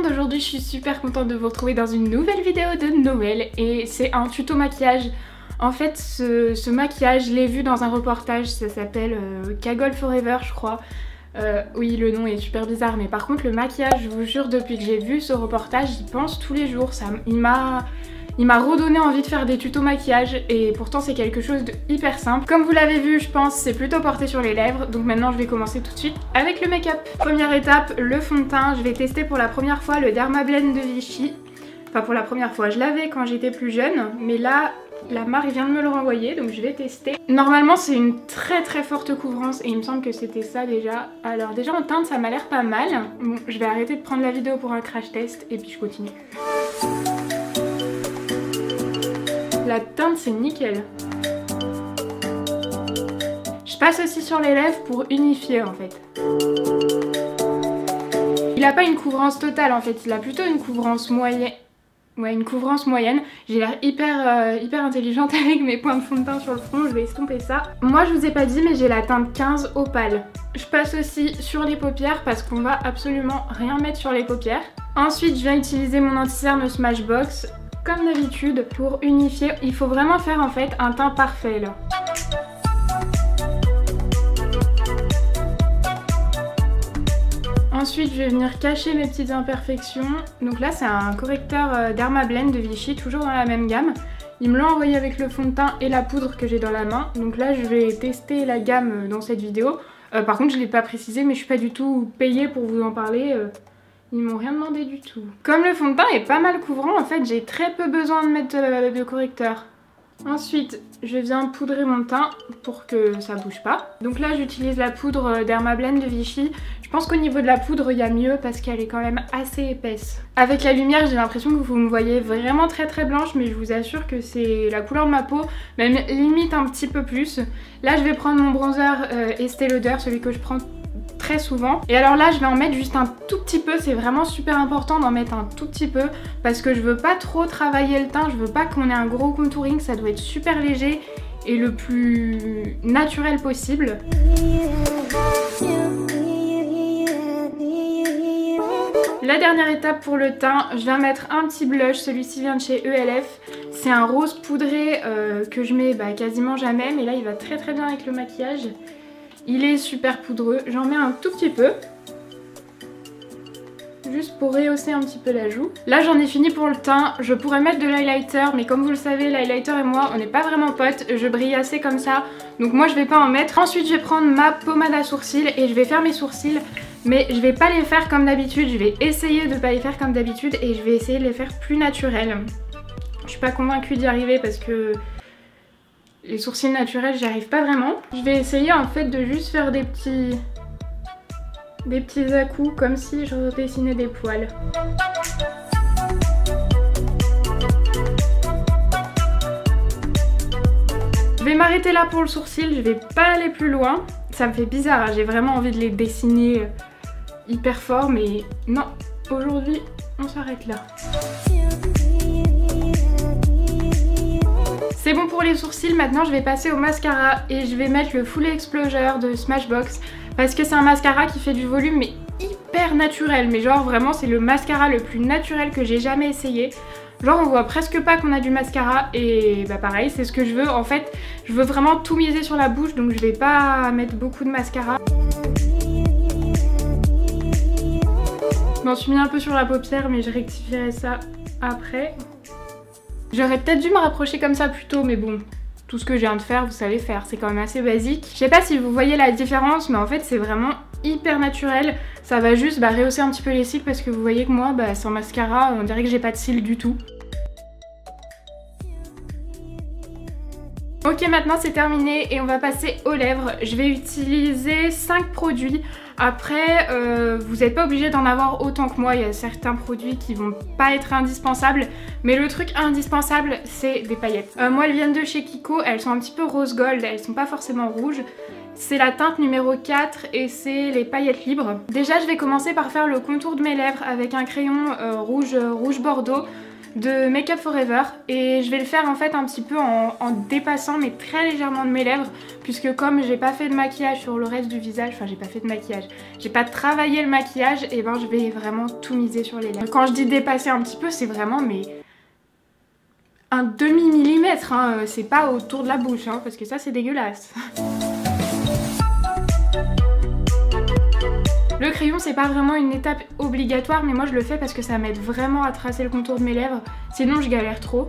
monde, aujourd'hui je suis super contente de vous retrouver dans une nouvelle vidéo de Noël et c'est un tuto maquillage. En fait ce maquillage, je l'ai vu dans un reportage, ça s'appelle Cagole Forever je crois. Oui, le nom est super bizarre, mais par contre le maquillage, je vous jure, depuis que j'ai vu ce reportage, j'y pense tous les jours. Il m'a redonné envie de faire des tutos maquillage et pourtant c'est quelque chose de hyper simple. Comme vous l'avez vu, je pense, c'est plutôt porté sur les lèvres, donc maintenant je vais commencer tout de suite avec le make-up. Première étape, le fond de teint. Je vais tester pour la première fois le Dermablend de Vichy. Enfin pour la première fois, je l'avais quand j'étais plus jeune, mais là la marque vient de me le renvoyer, donc je vais tester. Normalement c'est une très forte couvrance et il me semble que c'était ça déjà. Alors déjà en teinte ça m'a l'air pas mal. Bon, je vais arrêter de prendre la vidéo pour un crash test et puis je continue. La teinte c'est nickel. Je passe aussi sur les lèvres pour unifier en fait. Il a pas une couvrance totale en fait, il a plutôt une couvrance moyenne. Ouais, une couvrance moyenne. J'ai l'air hyper intelligente avec mes points de fond de teint sur le front, je vais estomper ça. Moi je vous ai pas dit mais j'ai la teinte 15 opale. Je passe aussi sur les paupières parce qu'on va absolument rien mettre sur les paupières. Ensuite je viens utiliser mon anti-cerne Smashbox comme d'habitude pour unifier. Il faut vraiment faire en fait un teint parfait là. Ensuite je vais venir cacher mes petites imperfections. Donc là c'est un correcteur Dermablend de Vichy, toujours dans la même gamme. Ils me l'ont envoyé avec le fond de teint et la poudre que j'ai dans la main. Donc là je vais tester la gamme dans cette vidéo. Par contre je ne l'ai pas précisé mais je suis pas du tout payée pour vous en parler. Ils m'ont rien demandé du tout. Comme le fond de teint est pas mal couvrant, en fait j'ai très peu besoin de mettre de correcteur. Ensuite je viens poudrer mon teint pour que ça bouge pas. Donc là j'utilise la poudre Dermablend de Vichy. Je pense qu'au niveau de la poudre il y a mieux parce qu'elle est quand même assez épaisse. Avec la lumière j'ai l'impression que vous me voyez vraiment très blanche, mais je vous assure que c'est la couleur de ma peau, même limite un petit peu plus. Là je vais prendre mon bronzer Estée Lauder, celui que je prends très souvent. Et alors là je vais en mettre juste un tout petit peu, c'est vraiment super important d'en mettre un tout petit peu parce que je veux pas trop travailler le teint, je veux pas qu'on ait un gros contouring, ça doit être super léger et le plus naturel possible. La dernière étape pour le teint, je viens mettre un petit blush, celui-ci vient de chez ELF. C'est un rose poudré que je mets quasiment jamais, mais là il va très bien avec le maquillage. Il est super poudreux, j'en mets un tout petit peu. Juste pour rehausser un petit peu la joue. Là j'en ai fini pour le teint, je pourrais mettre de l'highlighter, mais comme vous le savez, l'highlighter et moi on n'est pas vraiment potes, je brille assez comme ça, donc moi je vais pas en mettre. Ensuite je vais prendre ma pommade à sourcils et je vais faire mes sourcils, mais je vais pas les faire comme d'habitude, je vais essayer de pas les faire comme d'habitude et je vais essayer de les faire plus naturels. Je suis pas convaincue d'y arriver parce que les sourcils naturels j'y arrive pas vraiment. Je vais essayer en fait de juste faire des petits à-coups comme si je dessinais des poils. Je vais m'arrêter là pour le sourcil, je vais pas aller plus loin. Ça me fait bizarre, hein, j'ai vraiment envie de les dessiner hyper fort, mais non, aujourd'hui on s'arrête là. C'est bon pour les sourcils, maintenant je vais passer au mascara et je vais mettre le Full Exposure de Smashbox parce que c'est un mascara qui fait du volume mais hyper naturel, mais genre vraiment c'est le mascara le plus naturel que j'ai jamais essayé. Genre on voit presque pas qu'on a du mascara et pareil c'est ce que je veux. En fait je veux vraiment tout miser sur la bouche, donc je vais pas mettre beaucoup de mascara. Je m'en suis mis un peu sur la paupière mais je rectifierai ça après. J'aurais peut-être dû me rapprocher comme ça plus tôt, mais bon, tout ce que je viens de faire, vous savez faire, c'est quand même assez basique. Je sais pas si vous voyez la différence, mais en fait c'est vraiment hyper naturel. Ça va juste rehausser un petit peu les cils parce que vous voyez que moi, sans mascara, on dirait que j'ai pas de cils du tout. Ok, maintenant c'est terminé et on va passer aux lèvres. Je vais utiliser 5 produits. Après, vous n'êtes pas obligé d'en avoir autant que moi. Il y a certains produits qui vont pas être indispensables. Mais le truc indispensable, c'est des paillettes. Moi, elles viennent de chez Kiko. Elles sont un petit peu rose gold. Elles sont pas forcément rouges. C'est la teinte numéro 4 et c'est les paillettes libres. Déjà, je vais commencer par faire le contour de mes lèvres avec un crayon rouge bordeaux. de Make Up For Ever et je vais le faire en fait un petit peu en dépassant mais très légèrement de mes lèvres puisque comme j'ai pas fait de maquillage sur le reste du visage, enfin j'ai pas fait de maquillage, j'ai pas travaillé le maquillage, et ben je vais vraiment tout miser sur les lèvres. Quand je dis dépasser un petit peu, c'est vraiment mais un demi-millimètre, hein. C'est pas autour de la bouche hein, parce que ça c'est dégueulasse. Le crayon c'est pas vraiment une étape obligatoire mais moi je le fais parce que ça m'aide vraiment à tracer le contour de mes lèvres, sinon je galère trop.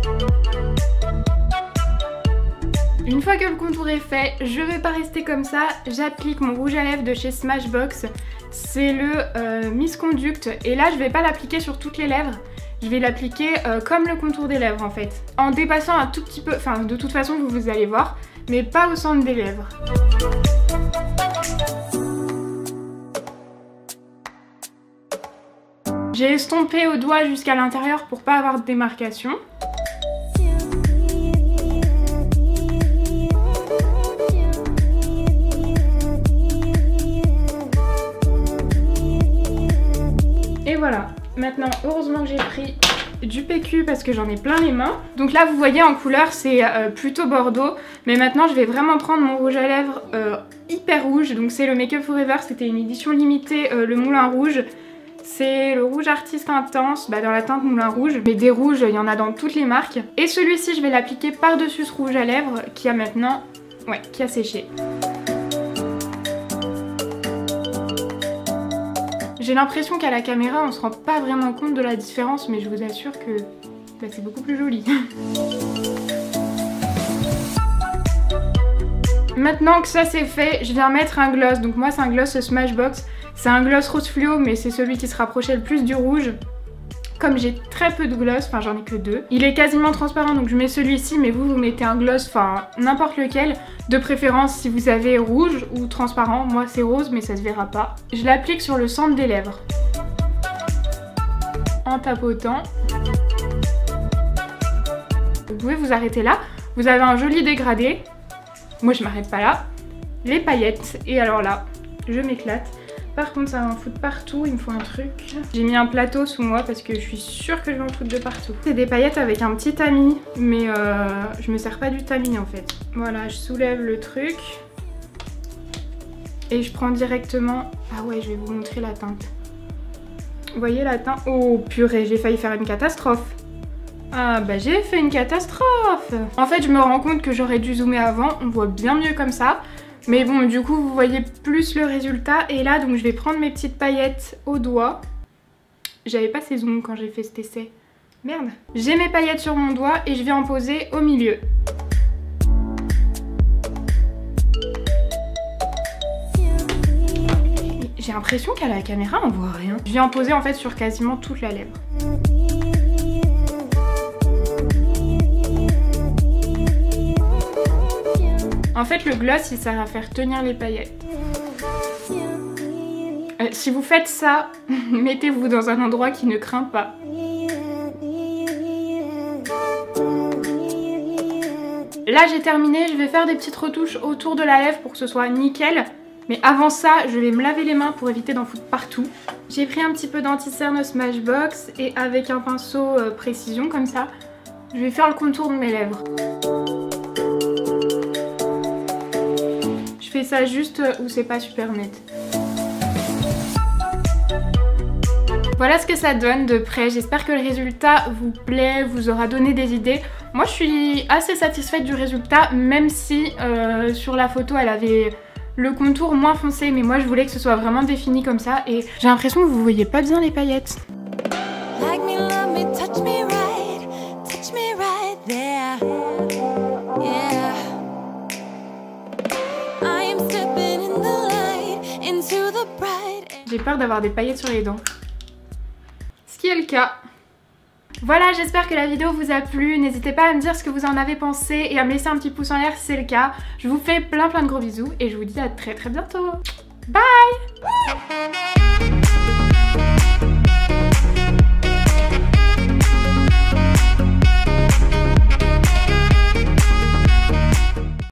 Une fois que le contour est fait, je vais pas rester comme ça, j'applique mon rouge à lèvres de chez Smashbox, c'est le Miss Conduct et là je vais pas l'appliquer sur toutes les lèvres, je vais l'appliquer comme le contour des lèvres en fait, en dépassant un tout petit peu, enfin de toute façon vous allez voir, mais pas au centre des lèvres. J'ai estompé au doigt jusqu'à l'intérieur pour pas avoir de démarcation. Et voilà, maintenant heureusement que j'ai pris du PQ parce que j'en ai plein les mains. Donc là vous voyez en couleur c'est plutôt bordeaux, mais maintenant je vais vraiment prendre mon rouge à lèvres hyper rouge. Donc c'est le Make Up For Ever, c'était une édition limitée, le Moulin Rouge. C'est le rouge artiste intense, dans la teinte Moulin Rouge, mais des rouges il y en a dans toutes les marques. Et celui-ci je vais l'appliquer par-dessus ce rouge à lèvres qui a maintenant, qui a séché. J'ai l'impression qu'à la caméra on se rend pas vraiment compte de la différence, mais je vous assure que c'est beaucoup plus joli. Maintenant que ça c'est fait, je viens mettre un gloss. Donc moi c'est un gloss Smashbox. C'est un gloss rose fluo mais c'est celui qui se rapprochait le plus du rouge. Comme j'ai très peu de gloss, enfin j'en ai que 2. Il est quasiment transparent donc je mets celui-ci, mais vous mettez un gloss, enfin n'importe lequel. De préférence si vous avez rouge ou transparent. Moi c'est rose mais ça se verra pas. Je l'applique sur le centre des lèvres. En tapotant. Vous pouvez vous arrêter là. Vous avez un joli dégradé. Moi je m'arrête pas là. Les paillettes. Et alors là, je m'éclate. Par contre ça va en foutre partout, il me faut un truc. J'ai mis un plateau sous moi parce que je suis sûre que je vais en foutre de partout. C'est des paillettes avec un petit tamis, mais je me sers pas du tamis en fait. Voilà, je soulève le truc. Et je prends directement... Ah ouais, je vais vous montrer la teinte. Vous voyez la teinte? Oh purée, j'ai failli faire une catastrophe. Ah bah j'ai fait une catastrophe. En fait je me rends compte que j'aurais dû zoomer avant, on voit bien mieux comme ça. Mais bon du coup vous voyez plus le résultat. Et là donc je vais prendre mes petites paillettes au doigt. J'avais pas ces zooms quand j'ai fait cet essai. Merde. J'ai mes paillettes sur mon doigt et je vais en poser au milieu. J'ai l'impression qu'à la caméra on voit rien. Je vais en poser en fait sur quasiment toute la lèvre. En fait le gloss il sert à faire tenir les paillettes. Si vous faites ça, mettez-vous dans un endroit qui ne craint pas. Là j'ai terminé, je vais faire des petites retouches autour de la lèvre pour que ce soit nickel. Mais avant ça, je vais me laver les mains pour éviter d'en foutre partout. J'ai pris un petit peu d'anti-cerne Smashbox et avec un pinceau précision comme ça, je vais faire le contour de mes lèvres. Je fais ça juste où c'est pas super net. Voilà ce que ça donne de près. J'espère que le résultat vous plaît, vous aura donné des idées. Moi je suis assez satisfaite du résultat, même si sur la photo elle avait le contour moins foncé, mais moi je voulais que ce soit vraiment défini comme ça et j'ai l'impression que vous voyez pas bien les paillettes. J'ai peur d'avoir des paillettes sur les dents. Ce qui est le cas. Voilà, j'espère que la vidéo vous a plu. N'hésitez pas à me dire ce que vous en avez pensé et à me laisser un petit pouce en l'air si c'est le cas. Je vous fais plein de gros bisous et je vous dis à très bientôt. Bye!